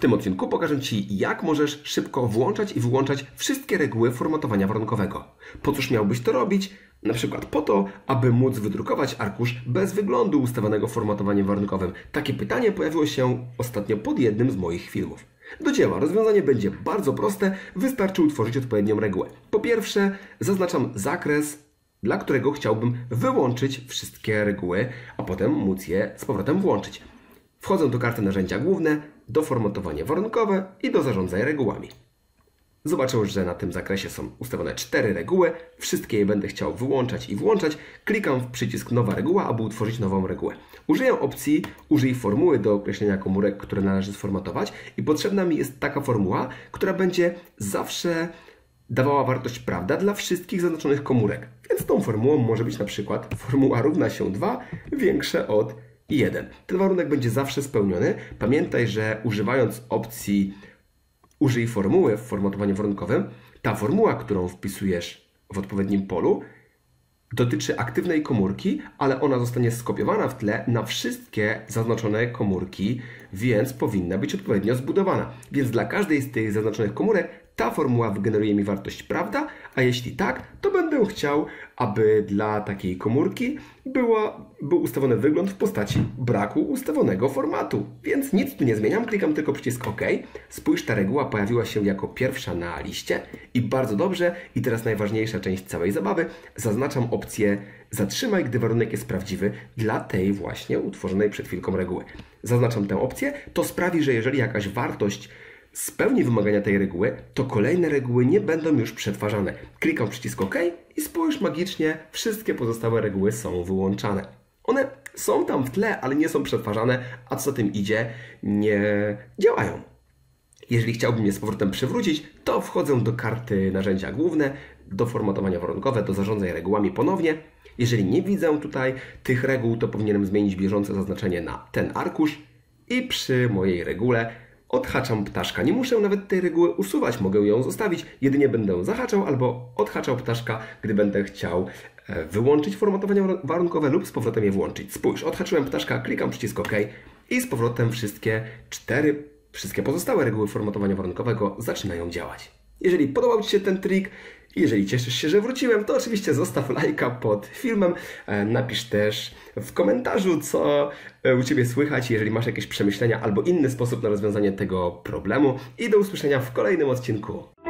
tym odcinku pokażę Ci, jak możesz szybko włączać i wyłączać wszystkie reguły formatowania warunkowego. Po cóż miałbyś to robić? Na przykład po to, aby móc wydrukować arkusz bez wyglądu ustawionego formatowaniem warunkowym. Takie pytanie pojawiło się ostatnio pod jednym z moich filmów. Do dzieła. Rozwiązanie będzie bardzo proste, wystarczy utworzyć odpowiednią regułę. Po pierwsze, zaznaczam zakres, dla którego chciałbym wyłączyć wszystkie reguły, a potem móc je z powrotem włączyć. Wchodzę do karty narzędzia główne, do formatowania warunkowe i do zarządzania regułami. Zobaczę, że na tym zakresie są ustawione 4 reguły. Wszystkie je będę chciał wyłączać i włączać. Klikam w przycisk nowa reguła, aby utworzyć nową regułę. Użyję opcji użyj formuły do określenia komórek, które należy sformatować i potrzebna mi jest taka formuła, która będzie zawsze dawała wartość prawda dla wszystkich zaznaczonych komórek. Więc tą formułą może być na przykład formuła równa się 2 większe od 1. Ten warunek będzie zawsze spełniony. Pamiętaj, że używając opcji użyj formuły w formatowaniu warunkowym, ta formuła, którą wpisujesz w odpowiednim polu, dotyczy aktywnej komórki, ale ona zostanie skopiowana w tle na wszystkie zaznaczone komórki, więc powinna być odpowiednio zbudowana. Więc dla każdej z tych zaznaczonych komórek ta formuła wygeneruje mi wartość prawda, a jeśli tak, to będę chciał, aby dla takiej komórki był ustawiony wygląd w postaci braku ustawionego formatu. Więc nic tu nie zmieniam, klikam tylko przycisk OK. Spójrz, ta reguła pojawiła się jako pierwsza na liście i bardzo dobrze. I teraz najważniejsza część całej zabawy. Zaznaczam opcję zatrzymaj, gdy warunek jest prawdziwy dla tej właśnie utworzonej przed chwilką reguły. Zaznaczam tę opcję, to sprawi, że jeżeli jakaś wartość spełni wymagania tej reguły, to kolejne reguły nie będą już przetwarzane. Klikam przycisk OK i spójrz, magicznie wszystkie pozostałe reguły są wyłączane. One są tam w tle, ale nie są przetwarzane, a co za tym idzie, nie działają. Jeżeli chciałbym je z powrotem przywrócić, to wchodzę do karty narzędzia główne, do formatowania warunkowe, do zarządzania regułami ponownie. Jeżeli nie widzę tutaj tych reguł, to powinienem zmienić bieżące zaznaczenie na ten arkusz i przy mojej regule odhaczam ptaszka. Nie muszę nawet tej reguły usuwać, mogę ją zostawić. Jedynie będę zahaczał albo odhaczał ptaszka, gdy będę chciał wyłączyć formatowanie warunkowe lub z powrotem je włączyć. Spójrz, odhaczyłem ptaszka, klikam przycisk OK i z powrotem wszystkie pozostałe reguły formatowania warunkowego zaczynają działać. Jeżeli podobał Ci się ten trik, jeżeli cieszysz się, że wróciłem, to oczywiście zostaw lajka pod filmem. Napisz też w komentarzu, co u Ciebie słychać, jeżeli masz jakieś przemyślenia albo inny sposób na rozwiązanie tego problemu. I do usłyszenia w kolejnym odcinku.